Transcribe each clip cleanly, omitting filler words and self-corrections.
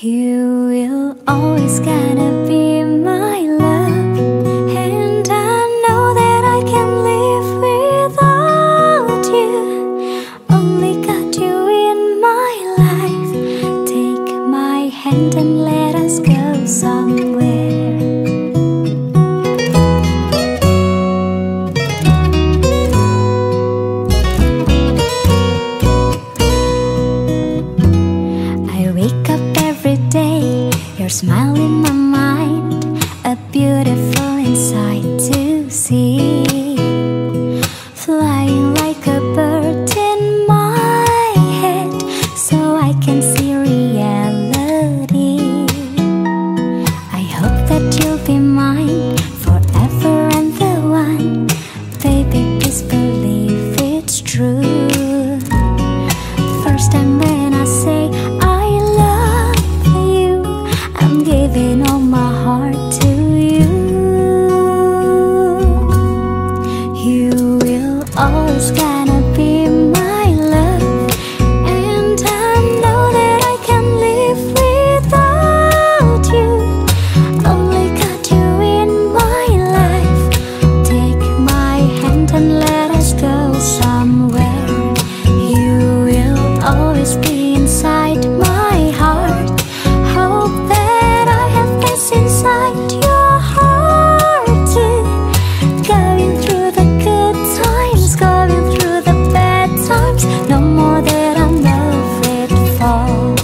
You will always gotta be my love, and I know that I can't live without you. Only got you in my life. Take my hand and let us go somewhere. I wake up every day, your smile in my mind, a beautiful insight to see. Flying like a bird in my head, so I can see reality. I hope that you'll be mine forever and the one. Baby, please believe it's true. First time when I say I love you, I'm giving all my heart to you. You will always gonna be my love, and I know that I can't live without you. Only got you in my life. Take my hand and let us go somewhere. You will always be inside my heart. Hope that I have peace inside your heart too. Going through the good times, going through the bad times, no more that I'm afraid to fall.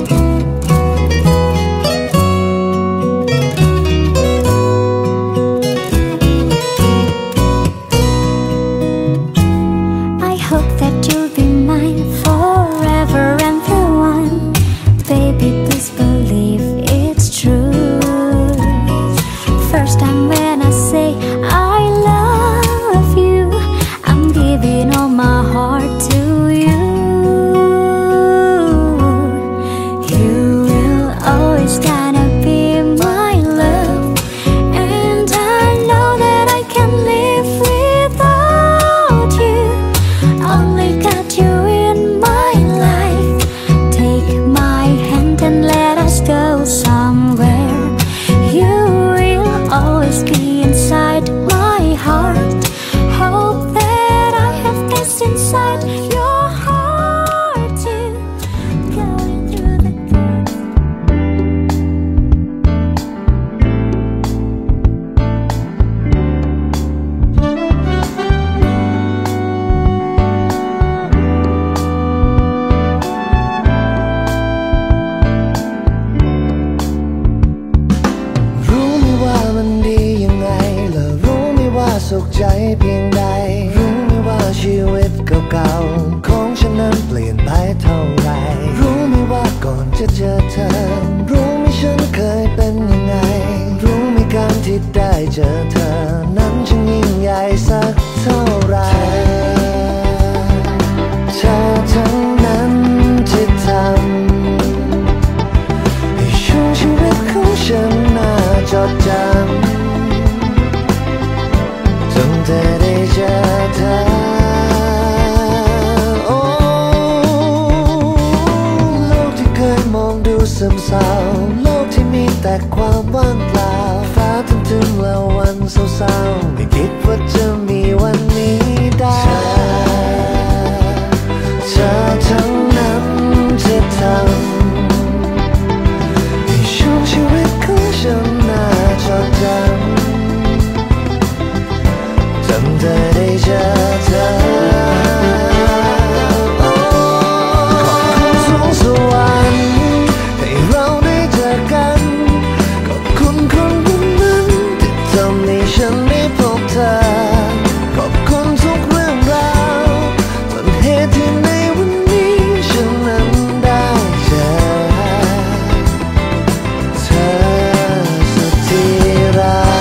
I hope that you'll be mine forever and the one. Baby, please believe it's true. First time when I say I love you, I'm giving all my heart to you. You will always gonna be my love, and I know that I can't live without you. Only got you in my life. Take my hand and let us go somewhere. You will always be inside my heart. Hope that I have peace inside your heart too. Going through the good. รู้ไหมว่ามันดียังไงและรู้ไหมว่าสุขใจเพียงใด รู้ไหมว่าชีวิตเก่าๆของฉันนั้นเปลี่ยนไปเท่าไร รู้ไหมว่าก่อนจะเจอเธอ รู้ไหมฉันเคยเป็นยังไง รู้ไหมการที่ได้เจอเธอ นั้นช่างยิ่งใหญ่สักเท่าไร เธอทั้งนั้นที่ทำให้ช่วงชีวิตของฉันน่าจดจำตั้งแต่ได้เจอเธอ โอ้โลกที่เคยมองดูซึมเศร้า โลกที่มีแต่ความว่างเปล่า ฟ้าทึมๆและวันเศร้าๆไม่คิดว่าจะมีวันนี้ได้เธอทั้งนั้นจะทำให้ช่วงชีวิตของฉันน่าจดจำตั้งแต่ได้เจอเธอ โอ้ขอบคุณสวงสวรรค์ให้เราได้เจอกัน ขอบคุณคนคนนั้นที่ทำให้ฉันได้พบเธอ ขอบคุณทุกเรื่องราวต้นเหตุที่ในวันนี้ฉันนั้นได้เจอเธอสุดที่รัก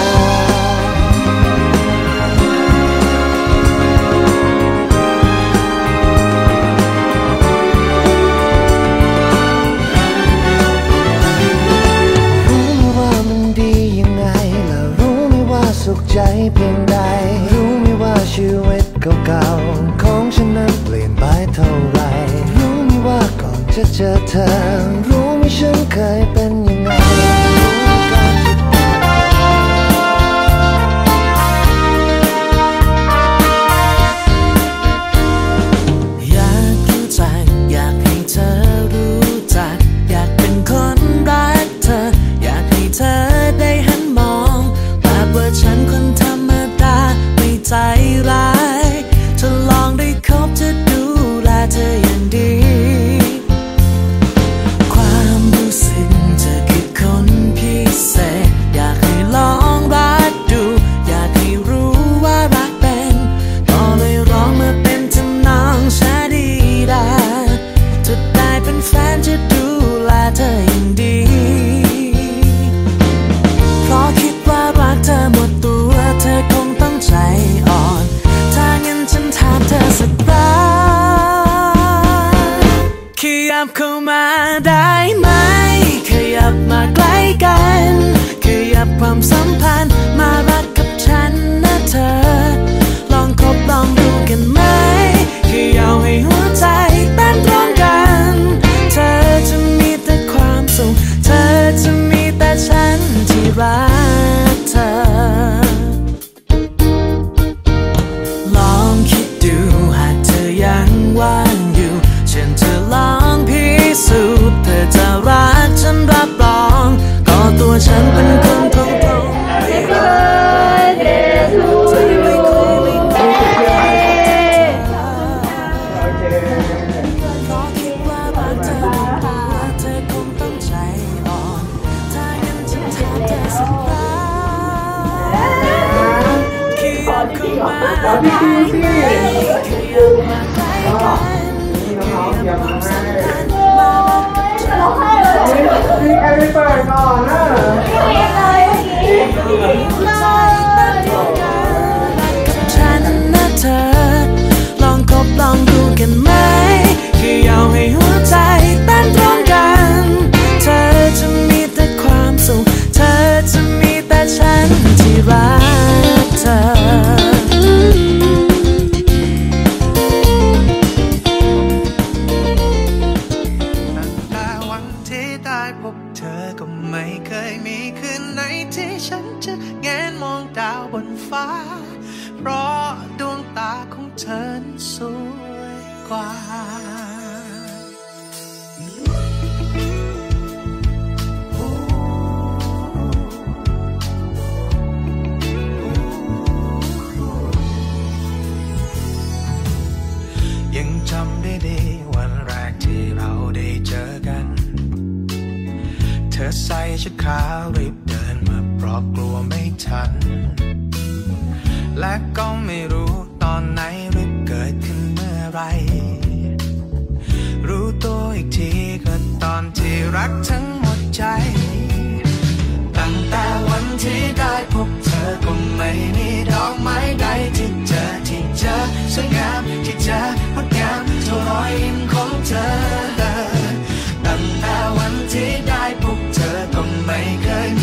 รู้ไหมว่ามันดียังไงและรู้ไหมว่าสุขใจเพียงใด รู้ไหมว่าชีวิตเก่าๆของฉันนั้นเปลี่ยนไปเท่าไร รู้ไหมว่าก่อนจะจะเจอเธอรู้ไหมฉันเคยเป็นยังไงอยากรู้จักอยากให้เธอรู้จักอยากเป็นคนรักเธออยากให้เธอได้หันมองแบบว่าฉันคนธรรมดาไม่ใจร้ายจะลองได้คบจะดูแลเธออย่างดีความรู้สึกเธอคือคนพิเศษอยากให้ลองรักดูอยากให้รู้ว่ารักเป็นก็เลยร้องมาเป็นทำนองชาดีดาจะได้เป็นแฟนจะดูแลเธออย่างดีเพราะคิดว่ารักเธอหมดตัวเธอคงต้องใจอ่อนถ้างั้นฉันถามเธอสักครั้งขยับเข้ามาได้ไหมขยับมาใกล้กันขยับความสัมพันธ์มารักกับฉันนะเธอลองคบลองดูกันไหมขยับให้หัวใจเต้นตรงกันเธอจะมีแต่ความสุขเธอจะมีแต่ฉันที่รักเธอลองคิดดูหากเธอยังว่างอยู่ฉันจะลองพิสูจน์เธอจะรักฉันรับรองก็ตัวฉันเป็นคนตรงๆไม่เคยไม่เคยไม่เคยเพราะคิดว่ารักเธอหมดตัวเธอคงต้องใจอ่อนถ้างั้นฉันถามเธอสักครั้งขยับเข้ามาได้ไหมขยับมาใกล้กันขยับความสัมพันธ์มารักกับฉันไอ้เปิดก่อนนะฉันนะเธอลองคบลองดูกันไหมแค่อยากให้หัวใจเต้นตรงกันเธอจะมีแต่ความสุขเธอจะมีแต่ฉันที่รักเธอพบเธอก็ไม่เคยมีคืนไหนที่ฉันจะแงนมองดาวบนฟ้าเพราะดวงตาของเธอนั้นสวยกว่ายังจำได้ดีวันแรกที่เราได้เจอกันเธอใส่ชุดขาวรีบเดินมาเพราะกลัวไม่ทันและก็ไม่รู้ตอนไหนหรือเกิดขึ้นเมื่อไรรู้ตัวอีกทีก็ตอนที่รักทั้งหมดใจตั้งแต่วันที่ได้พบเธอก็ไม่มีดอกไม้ใดที่เจอสวยงามที่เจองดงามเท่ารอยยิ้มของเธอตั้งแต่วันที่ได้พบเธอก็ไม่เคย